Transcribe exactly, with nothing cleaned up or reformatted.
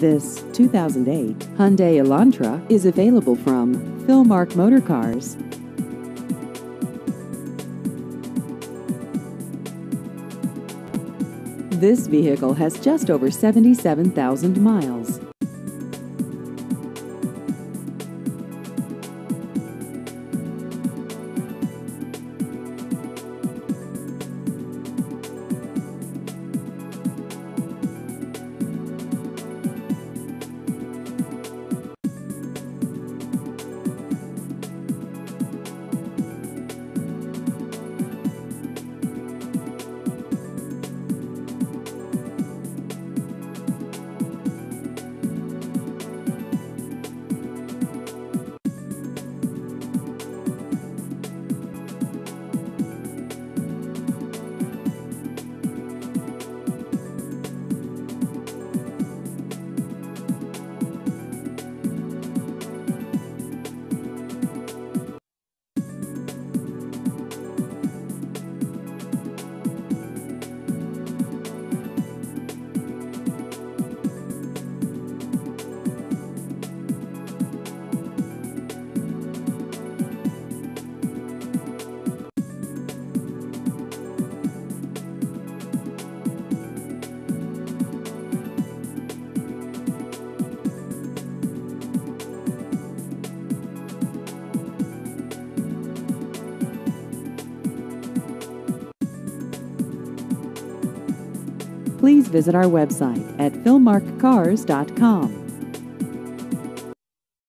This two thousand eight Hyundai Elantra is available from Philmark Motor Cars. This vehicle has just over seventy-seven thousand miles. Please visit our website at philmark cars dot com.